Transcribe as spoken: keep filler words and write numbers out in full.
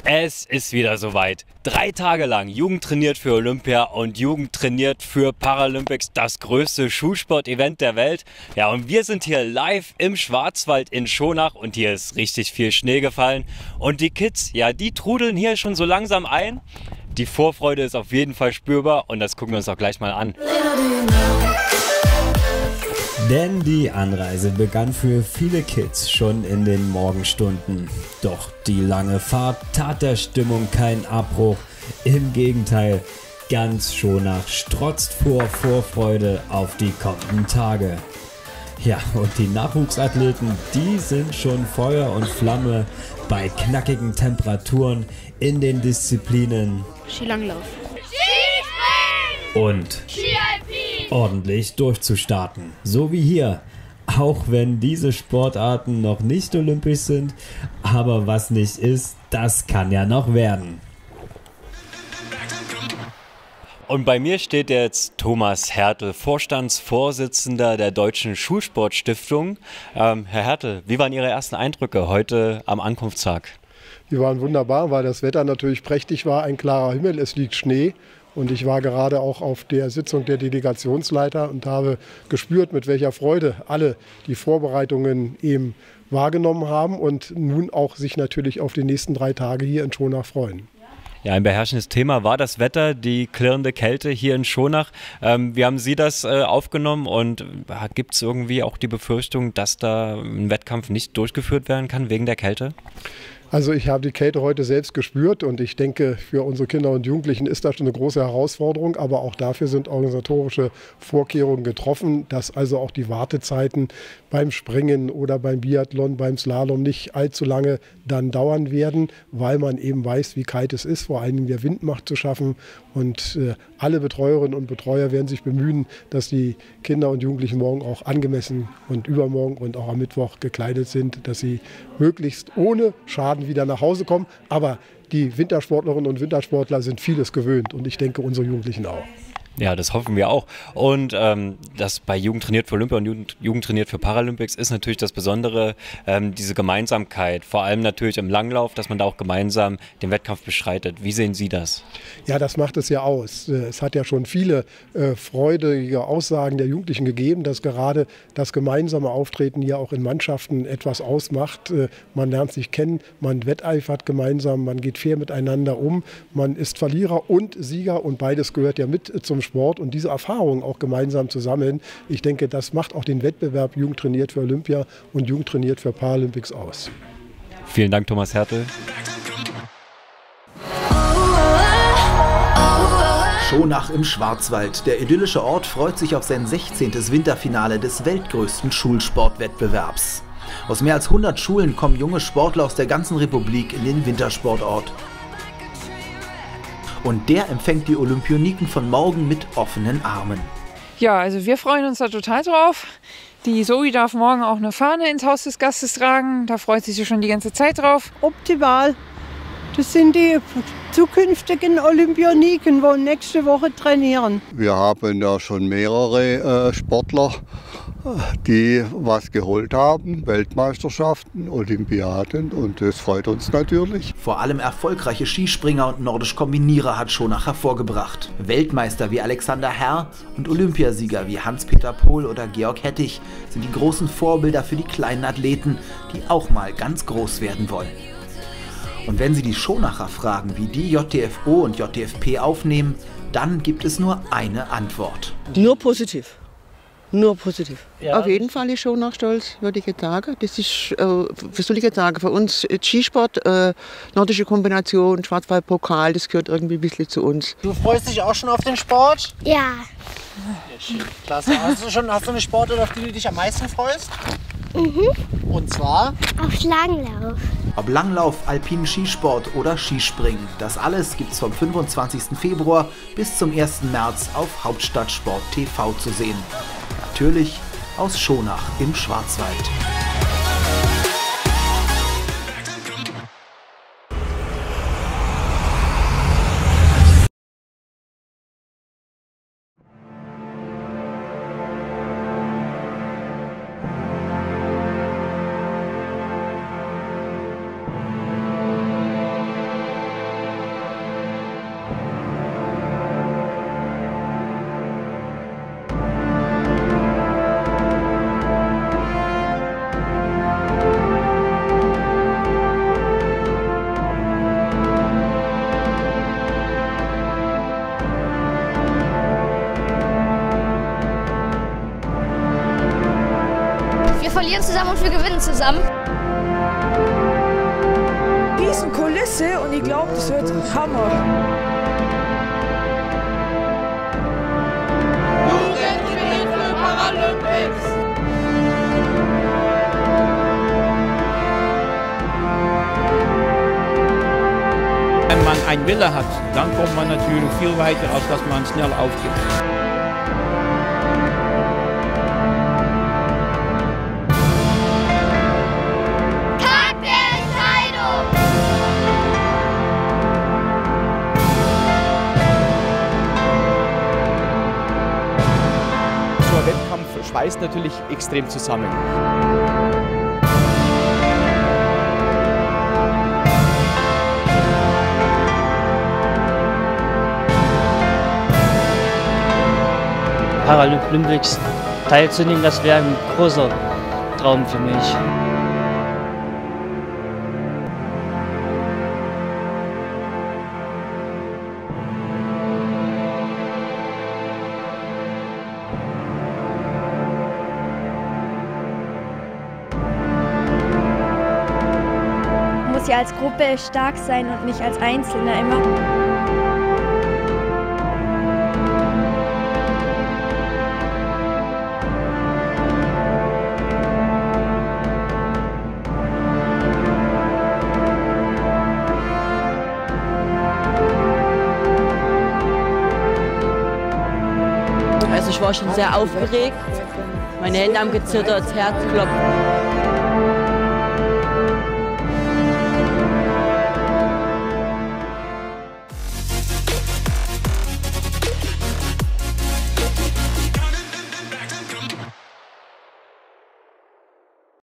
Es ist wieder soweit. Drei Tage lang Jugend trainiert für Olympia und Jugend trainiert für Paralympics, das größte Schulsport-Event der Welt. Ja, und wir sind hier live im Schwarzwald in Schonach und hier ist richtig viel Schnee gefallen. Und die Kids, ja, die trudeln hier schon so langsam ein. Die Vorfreude ist auf jeden Fall spürbar und das gucken wir uns auch gleich mal an. Denn die Anreise begann für viele Kids schon in den Morgenstunden. Doch die lange Fahrt tat der Stimmung keinen Abbruch. Im Gegenteil, ganz Schonach strotzt vor Vorfreude auf die kommenden Tage. Ja, und die Nachwuchsathleten, die sind schon Feuer und Flamme bei knackigen Temperaturen in den Disziplinen Skilanglauf und ordentlich durchzustarten. So wie hier. Auch wenn diese Sportarten noch nicht olympisch sind, aber was nicht ist, das kann ja noch werden. Und bei mir steht jetzt Thomas Hertel, Vorstandsvorsitzender der Deutschen Schulsportstiftung. Ähm, Herr Hertel, wie waren Ihre ersten Eindrücke heute am Ankunftstag? Die waren wunderbar, weil das Wetter natürlich prächtig war, ein klarer Himmel, es liegt Schnee. Und ich war gerade auch auf der Sitzung der Delegationsleiter und habe gespürt, mit welcher Freude alle die Vorbereitungen eben wahrgenommen haben und nun auch sich natürlich auf die nächsten drei Tage hier in Schonach freuen. Ja, ein beherrschendes Thema war das Wetter, die klirrende Kälte hier in Schonach. Ähm, wie haben Sie das äh, aufgenommen und äh, gibt es irgendwie auch die Befürchtung, dass da ein Wettkampf nicht durchgeführt werden kann wegen der Kälte? Also ich habe die Kälte heute selbst gespürt und ich denke, für unsere Kinder und Jugendlichen ist das schon eine große Herausforderung, aber auch dafür sind organisatorische Vorkehrungen getroffen, dass also auch die Wartezeiten beim Springen oder beim Biathlon, beim Slalom nicht allzu lange dann dauern werden, weil man eben weiß, wie kalt es ist, vor allen Dingen der Wind macht zu schaffen und äh, alle Betreuerinnen und Betreuer werden sich bemühen, dass die Kinder und Jugendlichen morgen auch angemessen und übermorgen und auch am Mittwoch gekleidet sind, dass sie möglichst ohne Schaden wieder nach Hause kommen. Aber die Wintersportlerinnen und Wintersportler sind vieles gewöhnt und ich denke, unsere Jugendlichen auch. Ja, das hoffen wir auch. Und ähm, das bei Jugend trainiert für Olympia und Jugend, Jugend trainiert für Paralympics ist natürlich das Besondere, ähm, diese Gemeinsamkeit. Vor allem natürlich im Langlauf, dass man da auch gemeinsam den Wettkampf bestreitet. Wie sehen Sie das? Ja, das macht es ja aus. Es hat ja schon viele äh, freudige Aussagen der Jugendlichen gegeben, dass gerade das gemeinsame Auftreten hier auch in Mannschaften etwas ausmacht. Äh, man lernt sich kennen, man wetteifert gemeinsam, man geht fair miteinander um, man ist Verlierer und Sieger und beides gehört ja mit äh, zum Sport und diese Erfahrungen auch gemeinsam zu sammeln, ich denke, das macht auch den Wettbewerb Jugend trainiert für Olympia und Jugend trainiert für Paralympics aus. Vielen Dank, Thomas Hertel. Schonach im Schwarzwald. Der idyllische Ort freut sich auf sein sechzehntes Winterfinale des weltgrößten Schulsportwettbewerbs. Aus mehr als hundert Schulen kommen junge Sportler aus der ganzen Republik in den Wintersportort. Und der empfängt die Olympioniken von morgen mit offenen Armen. Ja, also wir freuen uns da total drauf. Die Zoe darf morgen auch eine Fahne ins Haus des Gastes tragen. Da freut sie sich schon die ganze Zeit drauf. Optimal. Das sind die zukünftigen Olympioniken, die nächste Woche trainieren. Wir haben ja schon mehrere äh, Sportler, die was geholt haben, Weltmeisterschaften, Olympiaden und das freut uns natürlich. Vor allem erfolgreiche Skispringer und Nordisch-Kombinierer hat Schonach hervorgebracht. Weltmeister wie Alexander Herr und Olympiasieger wie Hans-Peter Pohl oder Georg Hettich sind die großen Vorbilder für die kleinen Athleten, die auch mal ganz groß werden wollen. Und wenn Sie die Schonacher fragen, wie die J T F O und J T F P aufnehmen, dann gibt es nur eine Antwort. Nur positiv. Nur positiv. Ja. Auf jeden Fall ist Schonach stolz, würde ich jetzt sagen. Das ist, äh, was soll ich jetzt sagen, für uns Skisport, äh, nordische Kombination, Schwarzwaldpokal, das gehört irgendwie ein bisschen zu uns. Du freust dich auch schon auf den Sport? Ja. Ja, schön. Klasse. Hast du schon hast du eine Sportart, auf die du dich am meisten freust? Mhm. Und zwar? Auf Langlauf. Ob Langlauf, alpinen Skisport oder Skispringen, das alles gibt's vom fünfundzwanzigsten Februar bis zum ersten März auf Hauptstadtsport T V zu sehen. Natürlich aus Schonach im Schwarzwald. verlieren zusammen und wir gewinnen zusammen. Riesen Kulisse und ich glaube, das wird Hammer. Jugend trainiert für Paralympics. Wenn man einen Wille hat, dann kommt man natürlich viel weiter, als dass man schnell aufgibt. Tag der Entscheidung! So ein Wettkampf schweißt natürlich extrem zusammen. Paralympics teilzunehmen, das wäre ein großer Traum für mich. Man muss ja als Gruppe stark sein und nicht als Einzelner immer. Also ich war schon sehr aufgeregt, meine Hände haben gezittert, das Herz klopft.